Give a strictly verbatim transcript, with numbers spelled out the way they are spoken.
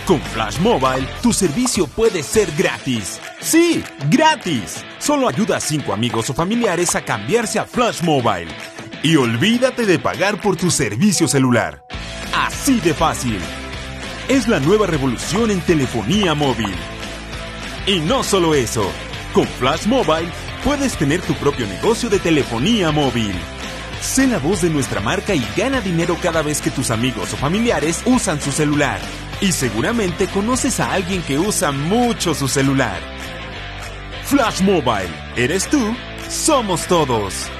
Con Flash Mobile, tu servicio puede ser gratis. ¡Sí, gratis! Solo ayuda a cinco amigos o familiares a cambiarse a Flash Mobile. Y olvídate de pagar por tu servicio celular. Así de fácil. Es la nueva revolución en telefonía móvil. Y no solo eso. Con Flash Mobile, puedes tener tu propio negocio de telefonía móvil. Sé la voz de nuestra marca y gana dinero cada vez que tus amigos o familiares usan su celular. Y seguramente conoces a alguien que usa mucho su celular. Flash Mobile, ¿eres tú? Somos todos.